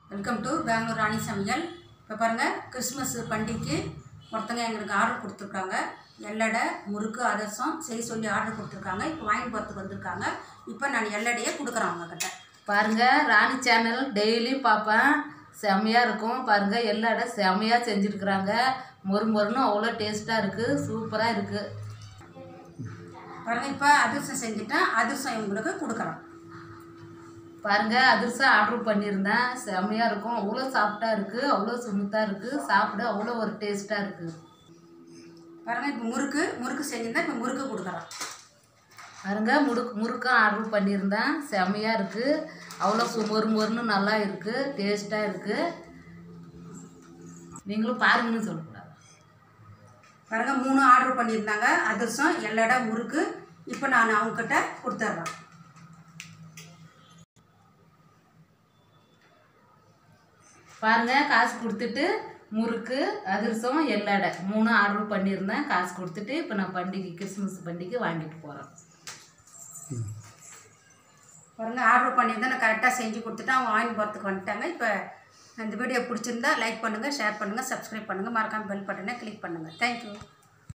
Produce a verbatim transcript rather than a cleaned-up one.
Welcome to Bangalore ராணி சமையல். இப்போ பாருங்கள், கிறிஸ்மஸ் பண்டிகைக்கு ஒருத்தங்க எங்களுக்கு ஆர்டர் கொடுத்துருக்காங்க. எல்லடை, முறுக்கு, அதிரசம் செய்ய சொல்லி ஆர்டர் கொடுத்துருக்காங்க. இப்போ வாங்கி போகிறதுக்கு வந்திருக்காங்க. இப்போ நான் எல்லடையே கொடுக்குறேன் அவங்கக்கிட்ட. பாருங்கள், ராணி சேனல் டெய்லியும் பார்ப்பேன். செம்மையாக இருக்கும். பாருங்கள், எல்லடை செம்மையாக செஞ்சுருக்குறாங்க. மொறு மொறுன்னு அவ்வளோ டேஸ்ட்டாக இருக்குது. சூப்பராக இருக்குது. பாருங்கள், இப்போ அதிரசம் செஞ்சுட்டேன். அதிரசம் இவங்களுக்கு கொடுக்குறோம். பாருங்கள், அதிரசம் ஆர்டர் பண்ணியிருந்தேன். செம்மையாக இருக்கும். அவ்வளோ சாஃப்டாக இருக்குது. அவ்வளோ ஸ்மூத்தாக இருக்குது. சாப்பிட அவ்வளோ ஒரு டேஸ்ட்டாக இருக்குது. பாருங்கள், இப்போ முறுக்கு முறுக்கு செஞ்சுருந்தேன். இப்போ முறுக்கு கொடுக்குறோம். பாருங்கள், முறுக்கு முறுக்கும் ஆர்டர் பண்ணியிருந்தேன். செம்மையாக இருக்குது. அவ்வளோ சு மொறு மொறுன்னு நல்லா இருக்குது. டேஸ்ட்டாக இருக்குது. நீங்களும் பாருங்கன்னு சொல்லக்கூடாது. பாருங்கள், மூணு ஆர்டர் பண்ணியிருந்தாங்க. அதிரசம், எல்லடை, முறுக்கு. இப்போ நான் அவங்கக்கிட்ட கொடுத்துட்றேன். பாருங்கள், காசு கொடுத்துட்டு முறுக்கு, அதிரசம், எல்லடை மூணு ஆர்டர் பண்ணியிருந்தேன். காசு கொடுத்துட்டு இப்போ நான் பண்டிகை கிறிஸ்மஸ் பண்டிகை வாங்கிட்டு போகிறேன். பாருங்கள், ஆர்டர் பண்ணியிருந்தேன். நான் கரெக்டாக செஞ்சு கொடுத்துட்டு அவங்க வாங்கி போகிறதுக்கு வந்துட்டாங்க. இப்போ இந்த வீடியோ பிடிச்சிருந்தா லைக் பண்ணுங்கள், ஷேர் பண்ணுங்கள், சப்ஸ்கிரைப் பண்ணுங்கள், மறக்காமல் பெல் பட்டனை கிளிக் பண்ணுங்கள். தேங்க்யூ.